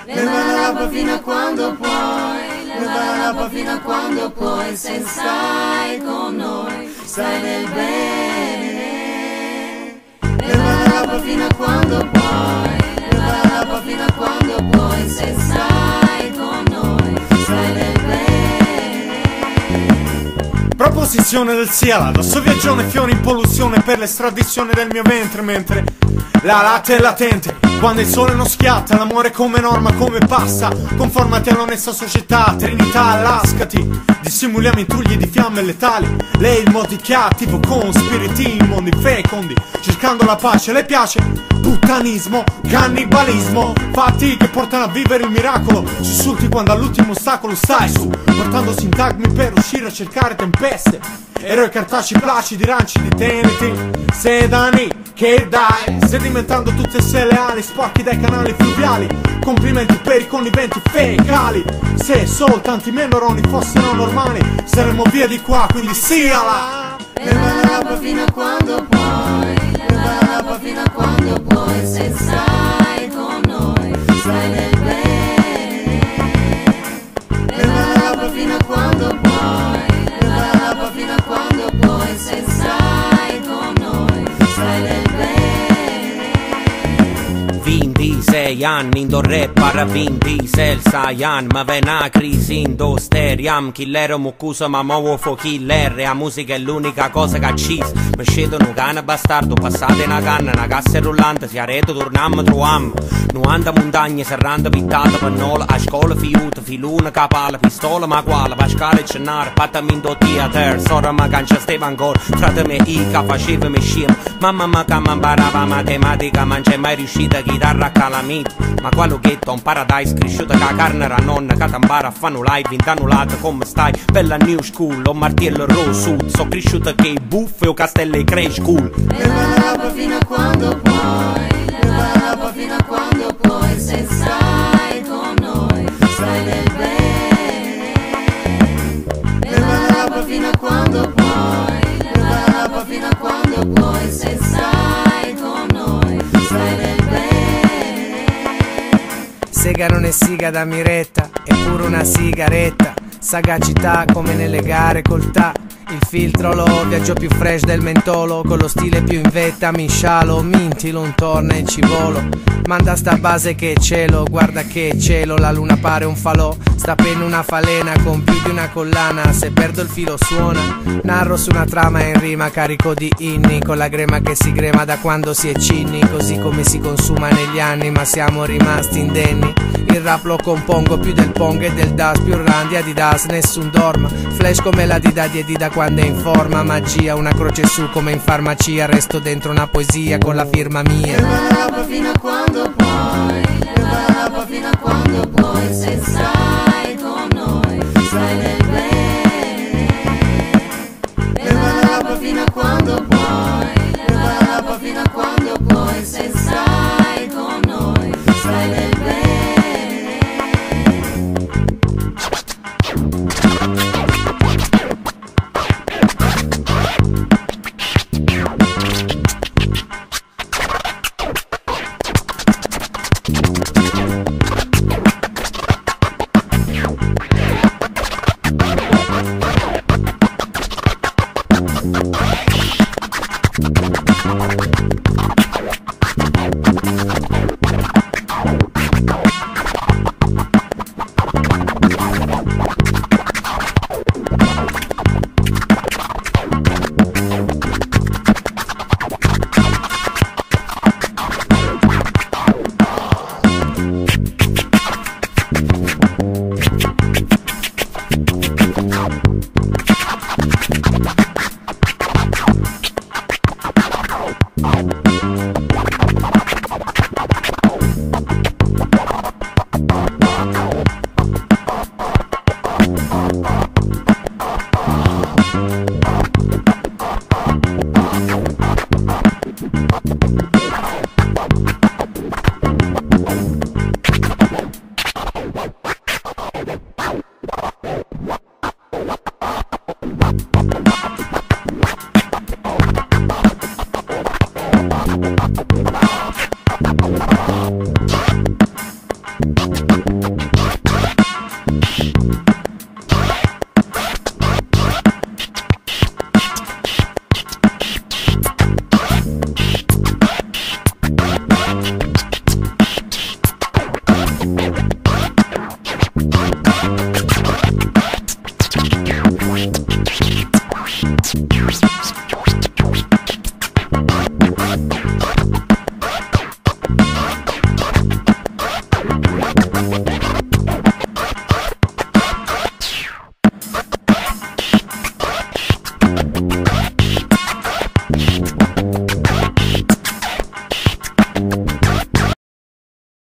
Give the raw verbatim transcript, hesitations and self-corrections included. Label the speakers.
Speaker 1: leva la roba fino a quando puoi, leva la roba fino a quando puoi, se stai con noi, stai nel bene. Leva la roba fino a quando puoi, leva la roba fino a quando puoi, se stai con noi, stai nel bene.
Speaker 2: Proposizione del sia la sto viaggione fiore in polluzione per l'estradizione del mio ventre, mentre la latte è latente quando il sole non schiatta, l'amore come norma, come passa, conformati all'onesta società, Trinità, lascati, dissimuliamo intugli di fiamme letali, lei il modicativo con spiriti immondi, fecondi, cercando la pace, le piace puttanismo, cannibalismo, fatti che portano a vivere il miracolo, sussulti quando all'ultimo ostacolo stai su, portando sintagmi per uscire a cercare tempeste, eroi cartacei placidi, rancidi, teneti, sedani, che dai, sedimentando tutte se leali, sporchi dai canali fluviali, complimenti per i conniventi fecali, se soltanto i miei neuroni fossero normali, saremmo via di qua, quindi sia là.
Speaker 1: Leva la roba fino a quando puoi, leva la roba fino a quando puoi, se stai con noi, stai nel bene. Leva la roba fino a quando puoi, leva la roba fino a quando puoi, se stai con noi, stai nel bene.
Speaker 3: ventisei anni in do rap para ventisei anni, ma ven a crisi in do steriam, killer muccuso ma muovo fo killer, la musica è l'unica cosa che accisa, mi scedono un cane bastardo, passate una canna, una cassa rullante, si arreto tornam troam, novanta montagne serrando pittate pannola, a scuola fiuta, filuna capala, pistola ma quale, pascale e cenare, pattami in do theater, sora ma cancia steva ancora, frate me ica faceva me scema, mamma ma che mi imparava matematica, ma non c'è mai riuscita chitarra a calamita, ma quello che è un paradise cresciuto che la carne era nonna, che ti impara a fare un live in annulato, come stai, bella new school, o martello rosso, so cresciuto che i buffe o castelli crash cool.
Speaker 1: Leva la roba fino a quando puoi, leva la roba fino a quando puoi, se stai con noi, stai nel bene. Leva la roba fino a quando puoi, leva la roba fino a quando puoi, se stai con noi, stai nel bene.
Speaker 4: Sega non è siga da miretta, è pure una sigaretta, sagacità come nelle gare col ta. Il filtro lo viaggio più fresh del mentolo, con lo stile più in vetta mi scialo, mintilo un torna e ci volo. Manda sta base che cielo, guarda che cielo, la luna pare un falò, sta per una falena con più di una collana, se perdo il filo suona. Narro su una trama in rima carico di inni, con la grema che si grema da quando si è cinni, così come si consuma negli anni, ma siamo rimasti indenni. Il rap lo compongo più del pong e del das, più randi Adidas, nessun dorma, flash come la dida di Edida quando è in forma, magia, una croce su come in farmacia, resto dentro una poesia con la firma mia.
Speaker 1: Leva la roba fino a quando puoi, leva la roba fino a quando puoi, se stai con noi, stai nel bene. Leva la roba fino a quando puoi, leva la roba fino a quando puoi, se stai con noi, stai nel bene. Oh.